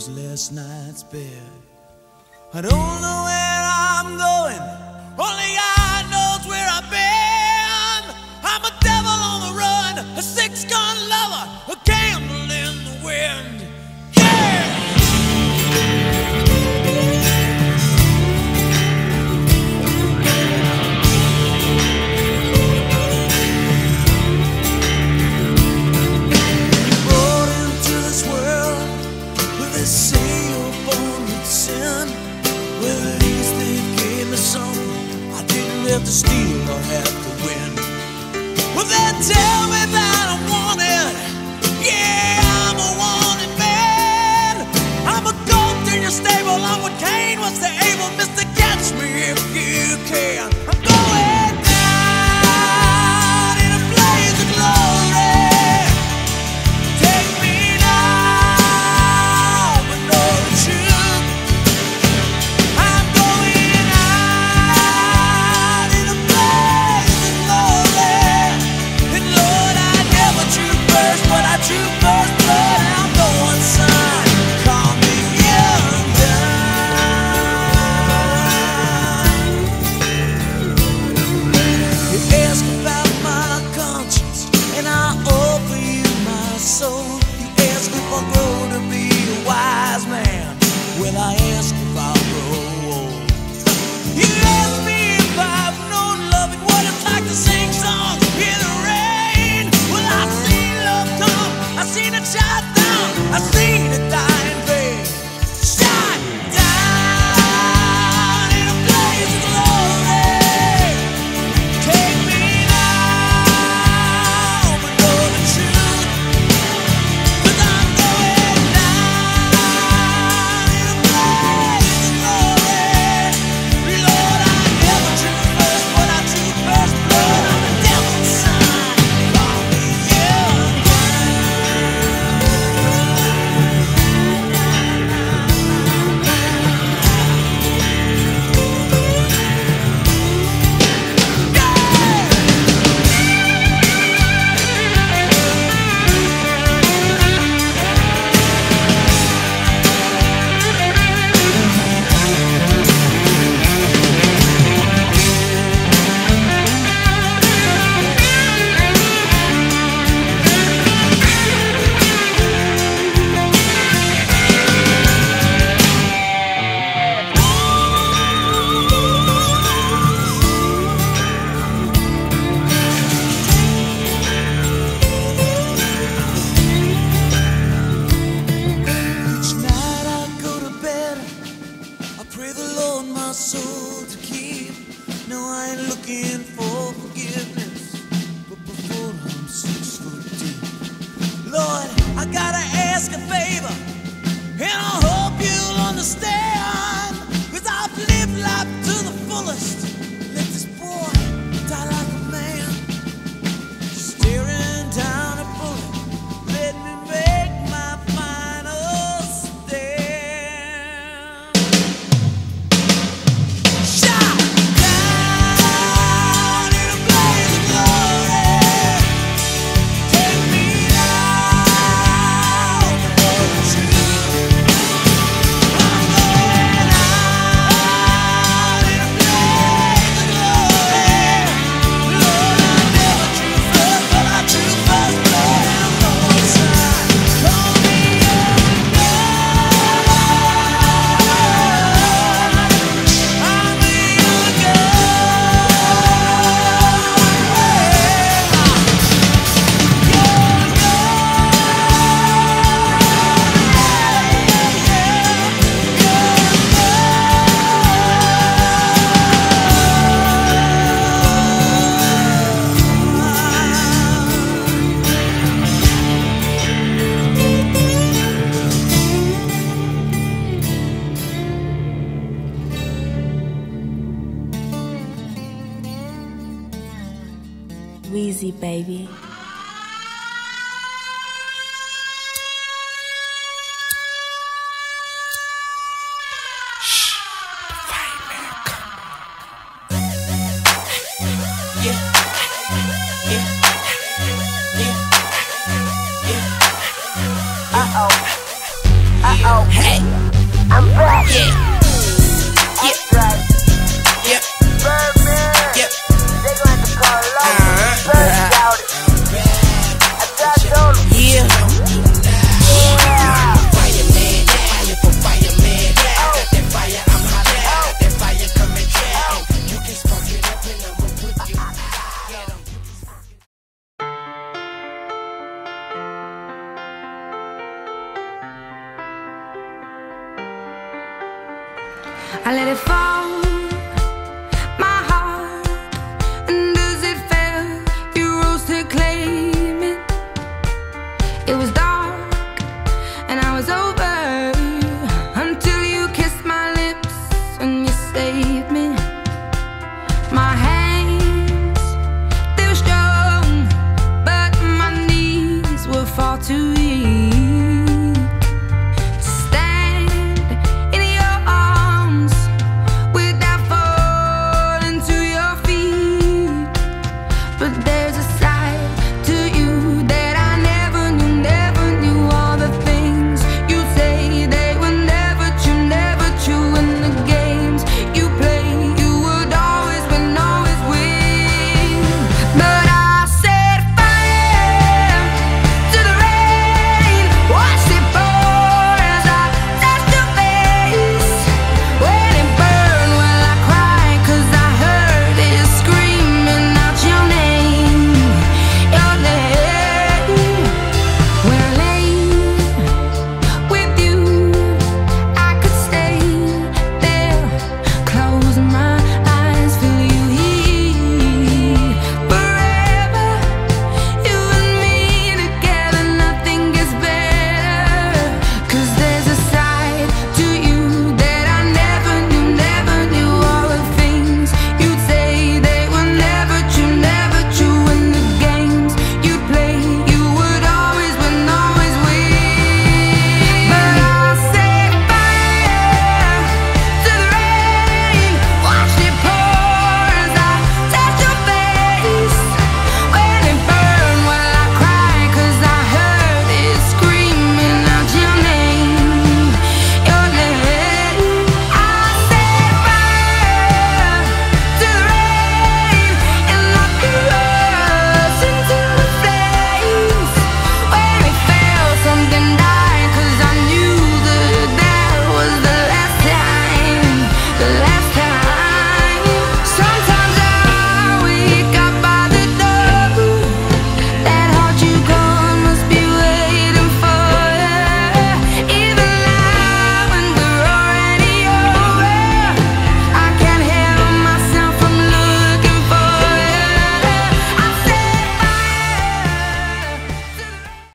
last night's bed. I don't know where I'm going, only God knows where I've been. I'm a devil on the run, a six-gun lover, a candle in the wind. To steal or have to win. Well, then tell me that I'm wanted. Yeah, I'm a wanted man. I'm a goat in your stable. I'm what Cain was to Abel. Mister, catch me if you can. I'm going down in a blaze of glory. Take me now, but know the truth. I'm going out in a blaze of glory. And Lord, I never drew first, but I drew first blood. I'm going, son, call me young gun. You ask about my conscience, and I offer you my soul. You ask if I'll grow to be a wise man. Well, I ask if I'll grow old. You ask me if I've known love and what it's like to sing songs in the rain. Well, I've seen love come, I've seen it shot down, I've seen it die in vain. Shot down in a blaze of glory. Take me now, but know the truth. 'Cause I'm going down in a blaze of glory. Lord, I never drew first, but I drew first blood. I'm the devil's son, call me young gun. Each night I go to bed, I pray the Lord my soul to keep. No, I ain't looking for forgiveness, but before I'm 6 foot deep. Lord, I gotta ask a favor, and I hope you'll understand. 'Cause I've lived life to the fullest. Let this boy die like a man, staring down a bullet. Let me make my final stand. Shot down in a blaze of glory. Take me now, but know the truth. I'm going out in a blaze of glory. Lord, I never drew first, but I drew first blood. I'm going, son, call me young gun. I'm a young Weezy, baby. Hey. Yeah.